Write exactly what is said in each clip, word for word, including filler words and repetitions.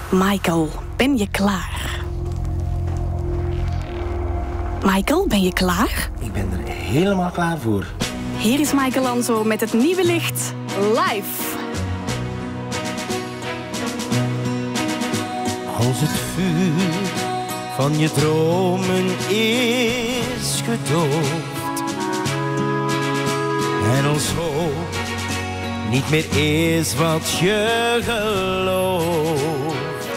Michael, ben je klaar? Michael, ben je klaar? Ik ben er helemaal klaar voor. Hier is Michael Lanzo met het nieuwe licht live. Als het vuur van je dromen is gedoofd en als hoop niet meer is wat je gelooft,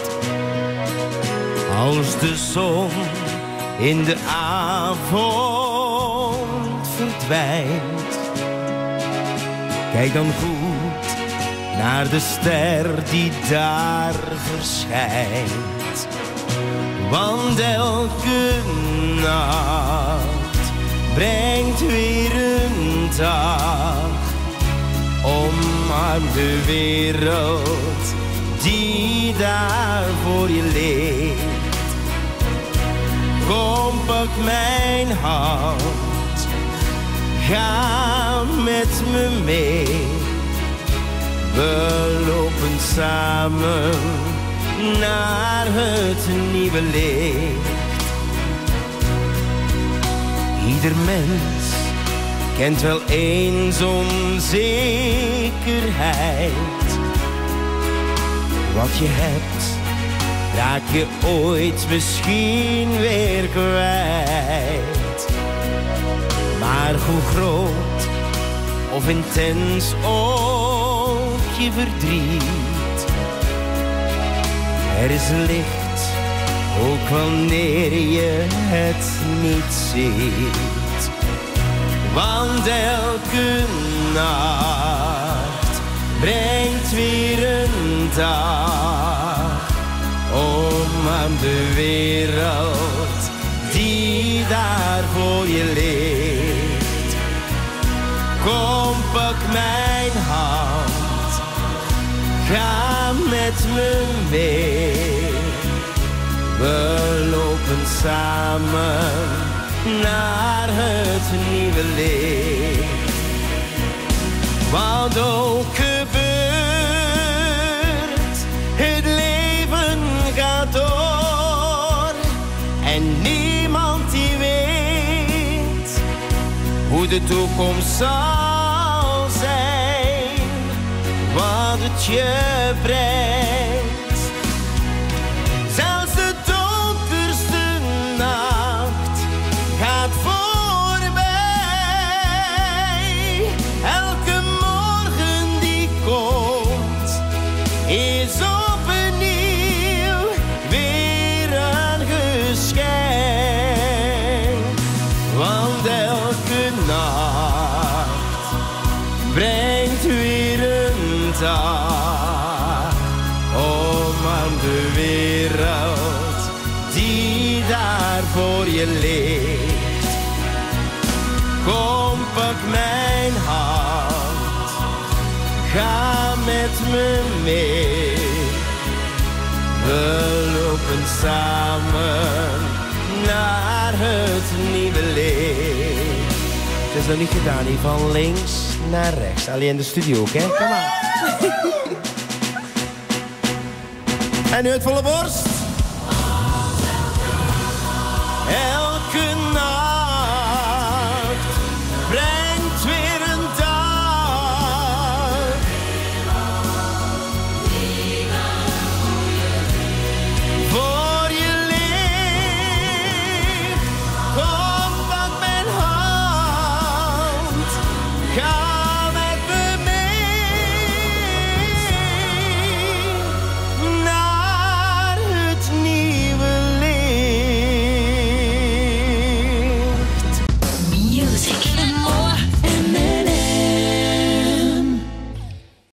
als de zon in de avond verdwijnt, kijk dan goed naar de ster die daar verschijnt. Want elke nacht brengt weer een dag. Omarm de wereld die daar voor je ligt. Kom, pak mijn hand, ga met me mee. We lopen samen naar het nieuwe licht. Ieder mens kent wel eens onzekerheid. Wat je hebt, raak je ooit misschien weer kwijt. Maar hoe groot of intens ook je verdriet, er is licht, ook wanneer je het niet ziet. Want elke nacht brengt weer een dag. Omarm de wereld die daar voor je ligt. Kom, pak mijn hand, ga met me mee. We lopen samen naar het nieuwe licht. Wat ook gebeurt, het leven gaat door. En niemand die weet hoe de toekomst zal zijn, wat het je brengt. Zelfs de donkerste nacht gaat voorbij. Elke morgen die komt is opnieuw weer een geschenk. Want elke nacht brengt weer een dag. Omarm de wereld die daar voor je ligt. Kom, pak mijn hand, ga met me mee. We lopen samen naar het nieuwe licht. Het is nog niet gedaan, hier van links naar rechts. Alleen in de studio, oké? Okay? Kom maar. En nu het volle borst.